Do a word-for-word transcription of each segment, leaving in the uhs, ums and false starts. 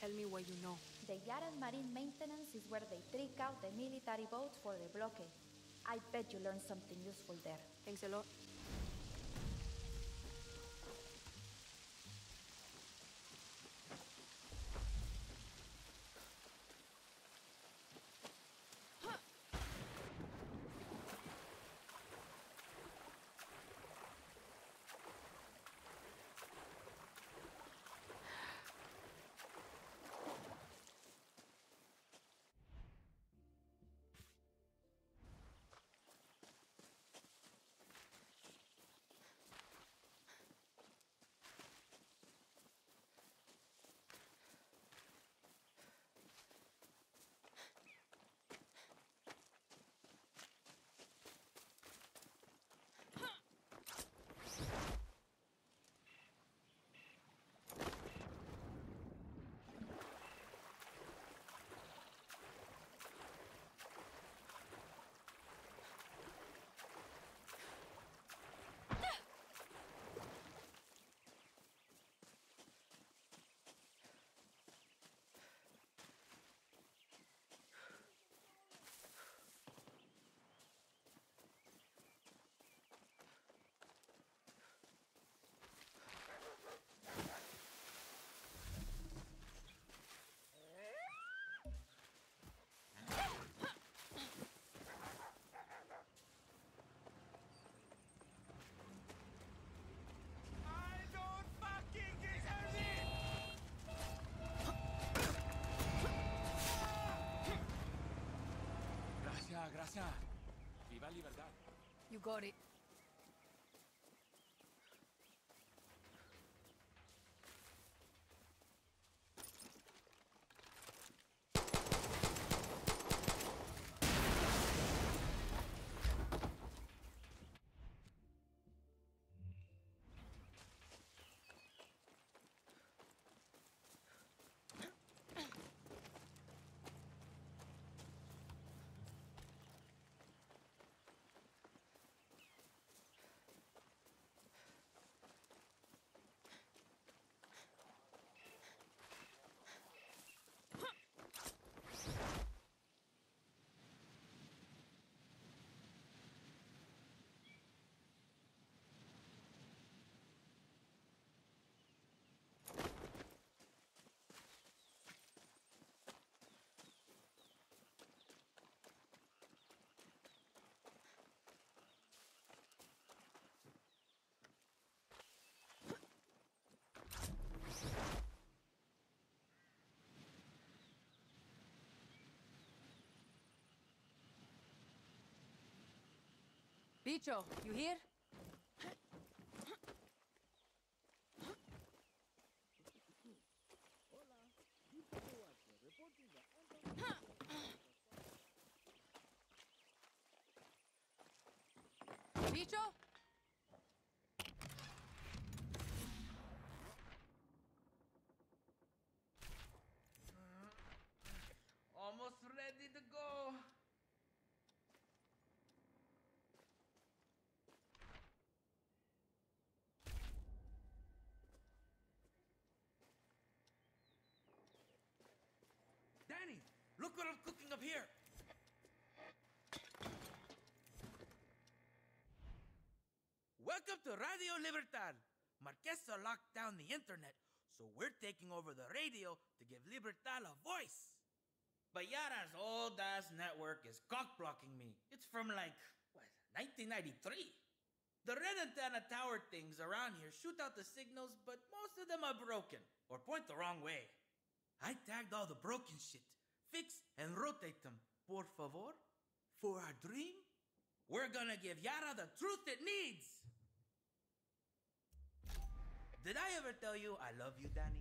Tell me what you know. The Yaran marine maintenance is where they trick out the military boats for the blockade. I bet you learned something useful there. Thanks a lot. Gracias. Viva Libertad. You got it. Bicho, you here? Bicho? Almost ready to go. Danny, look what I'm cooking up here. Welcome to Radio Libertad. Marquesa locked down the internet, so we're taking over the radio to give Libertad a voice. But Yara's old-ass network is cock-blocking me. It's from like, what, nineteen ninety-three? The red antenna tower things around here shoot out the signals, but most of them are broken, or point the wrong way. I tagged all the broken shit, fix and rotate them. Por favor, for our dream, we're gonna give Yara the truth it needs. Did I ever tell you I love you, Danny?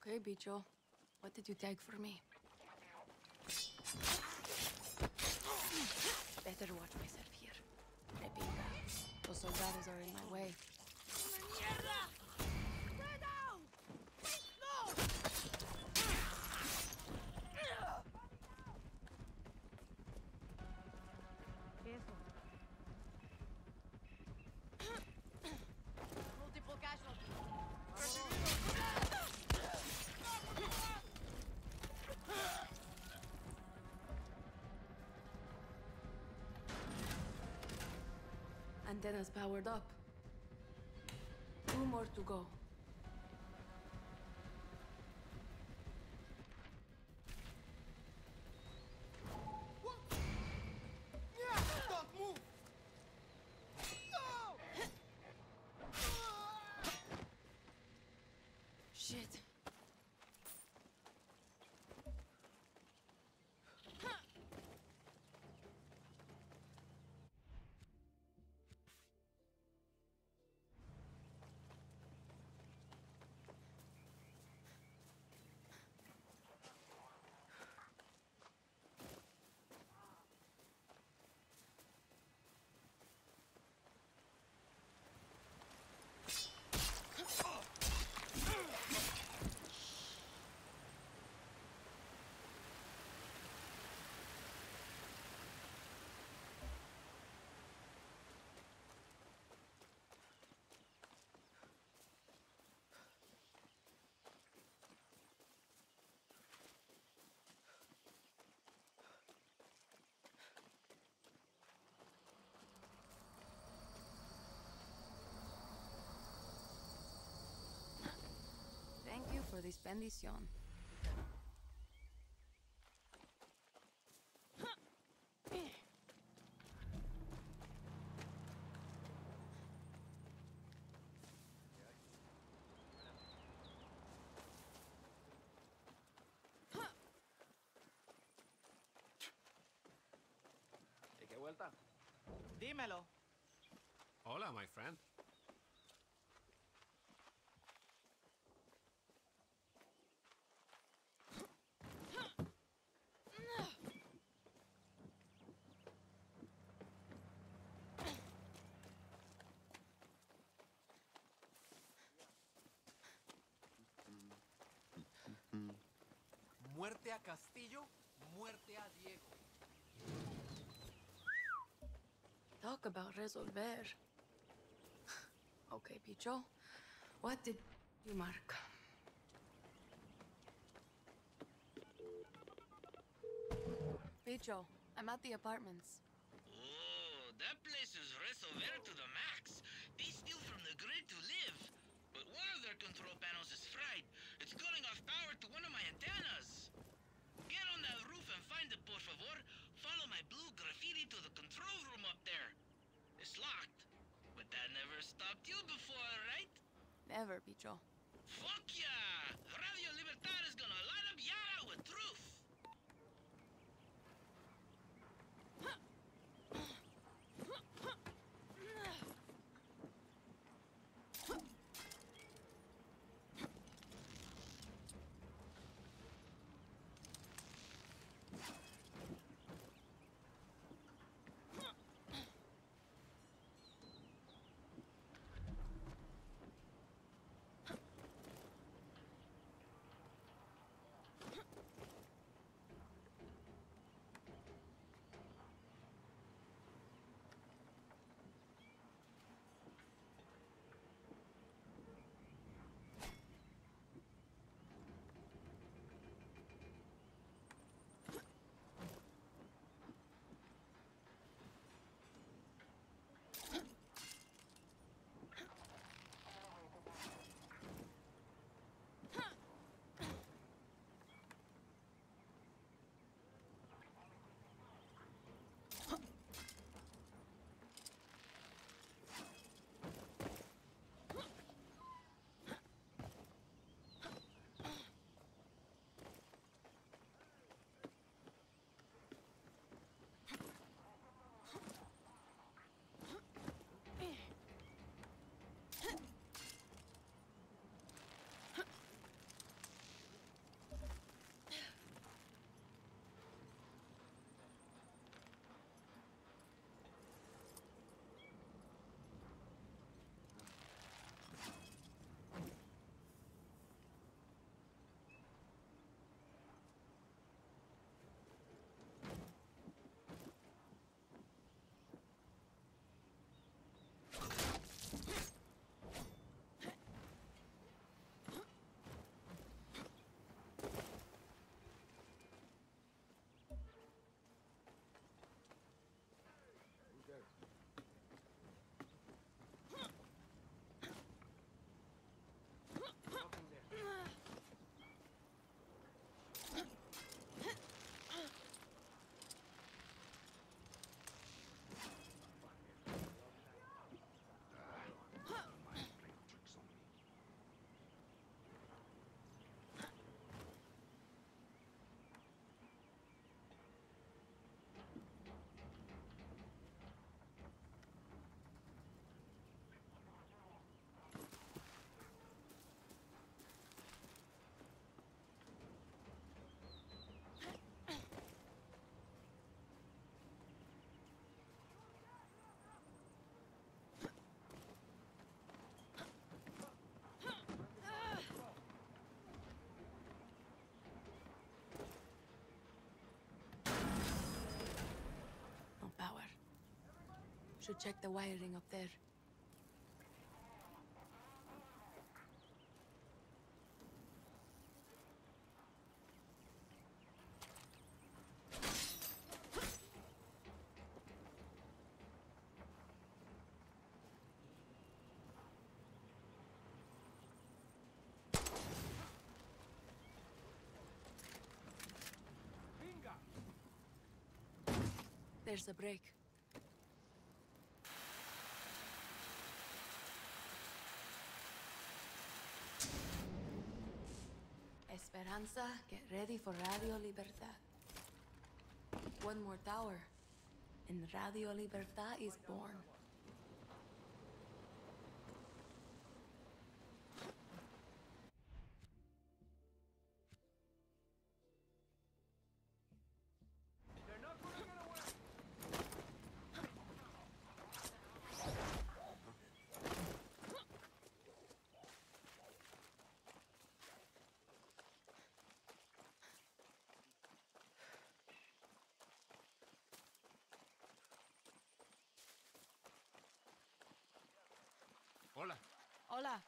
Okay, Bicho. What did you take for me? Better watch myself here. Repinga. Those soldados are in my way. Multiple casualties. Antenna's powered up. Two more to go. Don't move! Shit. Thank you for this bendición. ¿Y qué vuelta? Dímelo. Hola, my friend. Muerte a Castillo, muerte a Diego. Talk about resolver. Okay, Bicho. What did you mark? Bicho, I'm at the apartments. Oh, that place is resolver to the max. They steal from the grid to live. But one of their control panels is fried. It's cutting off power to one of my antennas. Get on that roof and find it, por favor. Follow my blue graffiti to the control room up there. It's locked. But that never stopped you before, right? Never, Bicho. Fuck yeah! Radio Libertad is gonna light up Yara with truth. Should check the wiring up there. There's a break. Esperanza, get ready for Radio Libertad. One more tower, and Radio Libertad is born. Hola. Hola.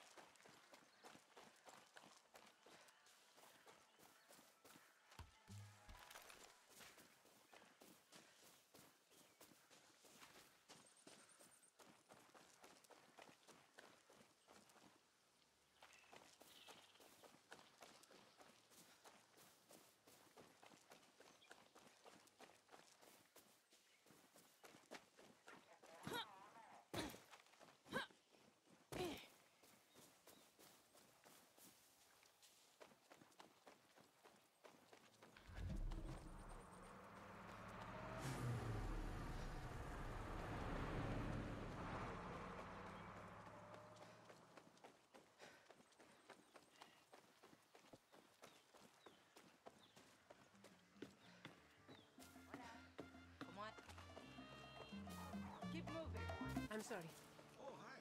I'm sorry. Oh, hi.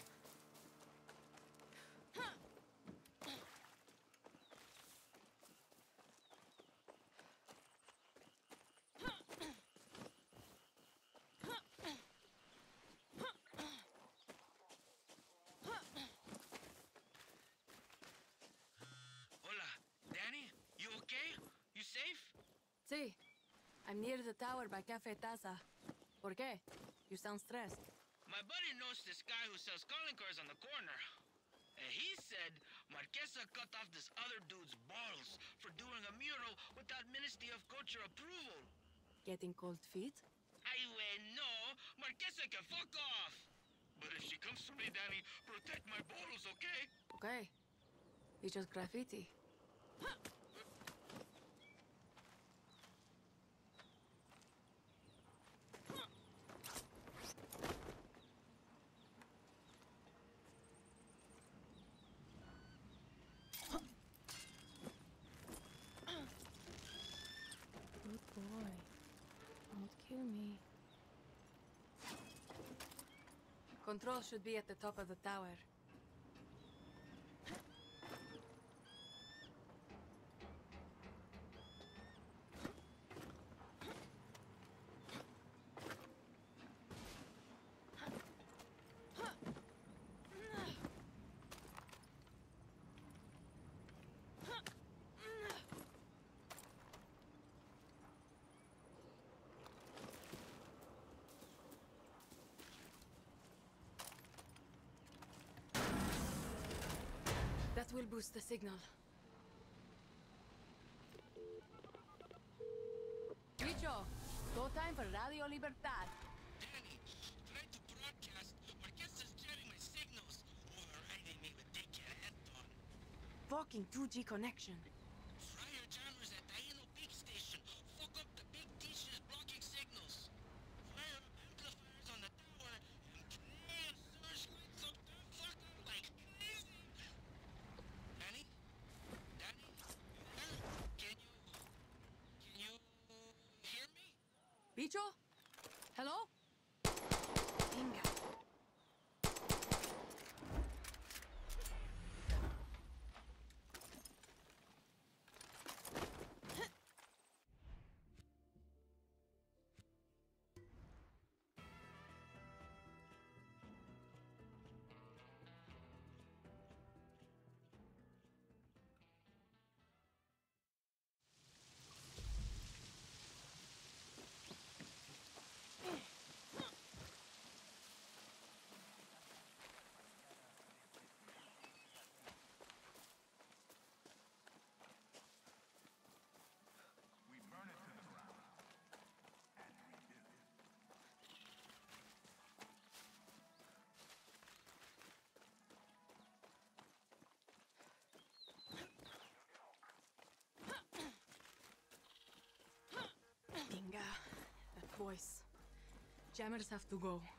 Hola, Danny? You okay? You safe? Sí. I'm near the tower by Cafe Taza. ¿Por qué? You sound stressed. My buddy knows this guy who sells calling cards on the corner. And he said Marquesa cut off this other dude's balls for doing a mural without Ministry of Culture approval. Getting cold feet? I went, no, Marquesa can fuck off. But if she comes for me, Danny, protect my balls, okay? Okay. It's just graffiti. Good boy. Don't kill me. Control should be at the top of the tower. That will boost the signal. Bicho, go time for Radio Libertad. Danny, try to broadcast. Marquesa's jamming my signals. Overriding me with dickhead Antón. Fucking two G connection. Try your jammers at Taino Peak Station. Fuck up the big dishes blocking signals. Fire up amplifiers on the tower and play a searchlight so the fucker like crazy. Danny? Danny? You there? Can you... Can you... hear me? Bicho? Hello? Inga. choice. Jammers have to go.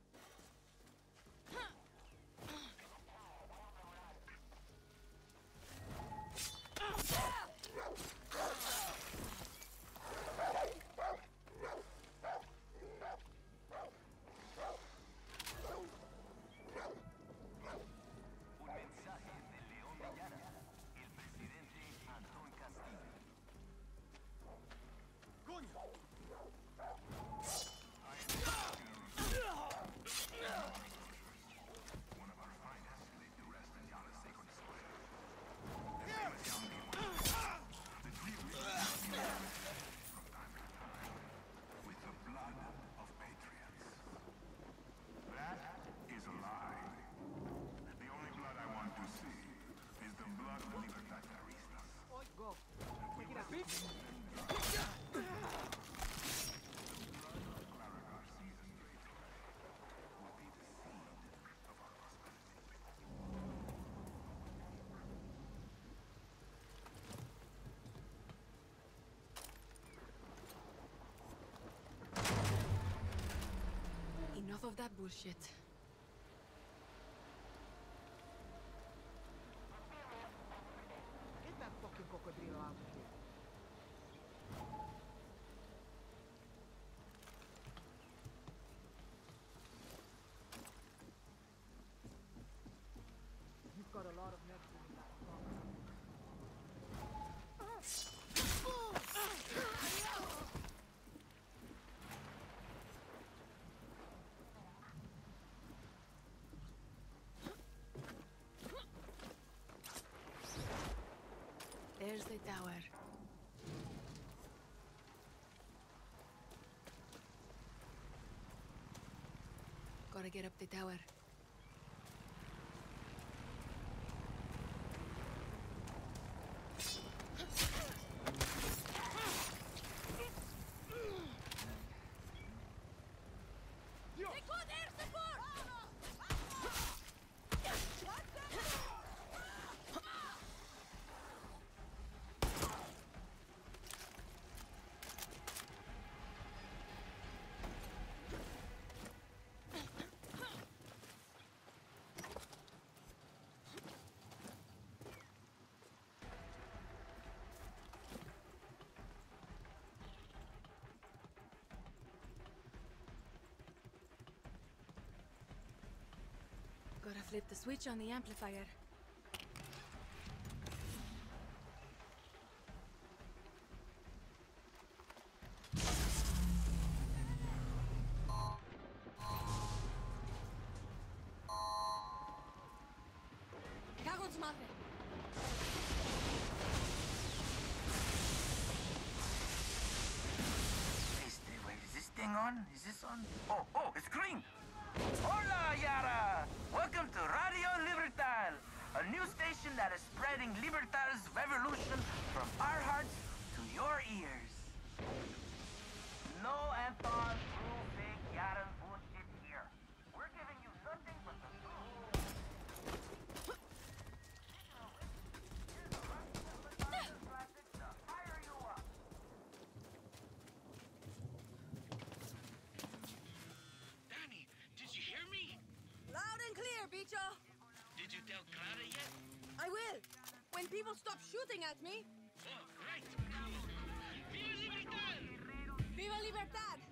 Un mensaje del León de Yara, el presidente Antón Castillo. With the blood of patriots. That is a lie. The only blood I want to see is the blood of libertadaristas. Go. Take it out. Enough of that bullshit. Get that fucking cocodrilo out of here. You've got a lot of nerve in that fucker. There's the tower. Gotta get up the tower. Gotta flip the switch on the amplifier. Cago en su madre. Este, wait, is this thing on? Is this on? Oh, oh, it's green! Hola, Yara! Welcome to Radio Libertad, a new station that is spreading Libertad's revolution from our hearts to your ears. No Antón, true, fake, Yaran bullshit here. We're giving you nothing but the truth. Here's a ruthless Libertad classic to fire you up. Dani, did you hear me? Loud and clear, bicho. Did you tell Clara yet? I will. When people stop shooting at me. Oh, right. Cool. Viva Libertad! Viva Libertad!